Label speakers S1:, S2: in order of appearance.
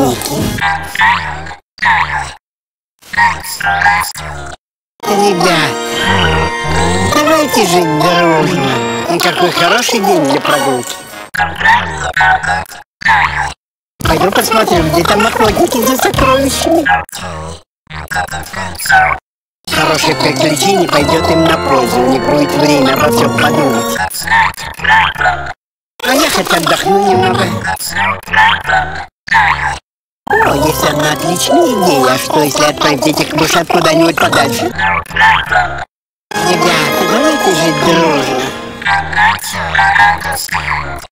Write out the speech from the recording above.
S1: пикники. Ребят, давайте жить дружно. И какой хороший день для прогулки. Пойду посмотрю, где там охотники за сокровищами. Хорошее приключение пойдет им на пользу. У них будет время обо всем подумать. А я хоть отдохну немного. О, есть одна отличная идея. А что, если отправить этих мышат куда-нибудь подальше? Ребята, давайте жить дружно.